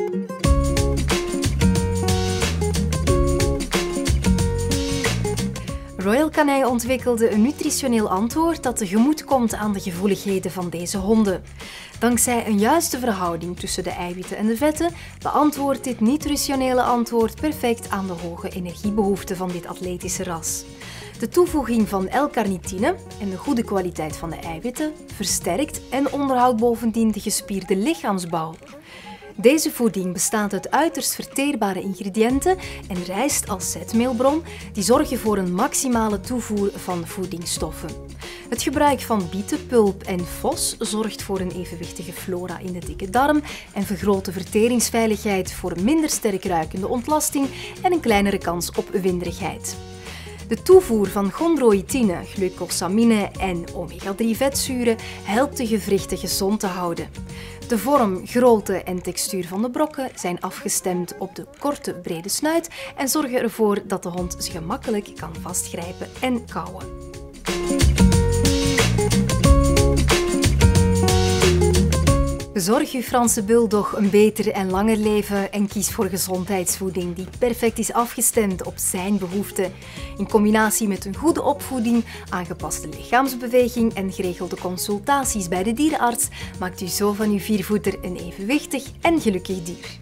Royal Canin ontwikkelde een nutritioneel antwoord dat tegemoet komt aan de gevoeligheden van deze honden. Dankzij een juiste verhouding tussen de eiwitten en de vetten beantwoordt dit nutritionele antwoord perfect aan de hoge energiebehoeften van dit atletische ras. De toevoeging van L-carnitine en de goede kwaliteit van de eiwitten versterkt en onderhoudt bovendien de gespierde lichaamsbouw. Deze voeding bestaat uit uiterst verteerbare ingrediënten en rijst als zetmeelbron die zorgen voor een maximale toevoer van voedingsstoffen. Het gebruik van bietenpulp en vos zorgt voor een evenwichtige flora in de dikke darm en vergroot de verteringsveiligheid voor minder sterk ruikende ontlasting en een kleinere kans op winderigheid. De toevoer van chondroïtine, glucosamine en omega-3 vetzuren helpt de gewrichten gezond te houden. De vorm, grootte en textuur van de brokken zijn afgestemd op de korte, brede snuit en zorgen ervoor dat de hond ze gemakkelijk kan vastgrijpen en kauwen. Bezorg uw Franse bulldog een beter en langer leven en kies voor gezondheidsvoeding die perfect is afgestemd op zijn behoeften. In combinatie met een goede opvoeding, aangepaste lichaamsbeweging en geregelde consultaties bij de dierenarts maakt u zo van uw viervoeter een evenwichtig en gelukkig dier.